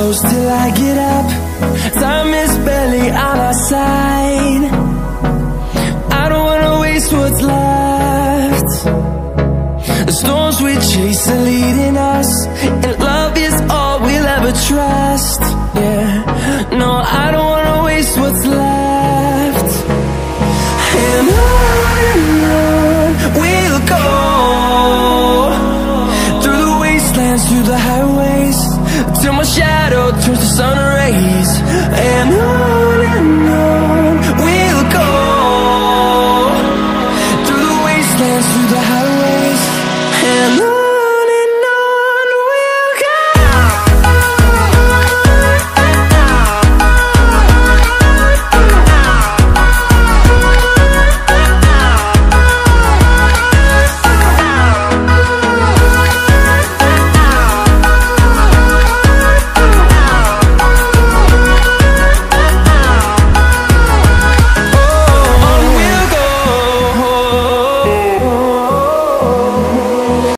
close till I get up. Time is barely on our side. I don't wanna waste what's left. The storms we chase are leading us, and love is all we'll ever trust. Yeah, no, I don't wanna waste what's left. And on we'll go, through the wastelands, through the highways, till my shadow turns to sun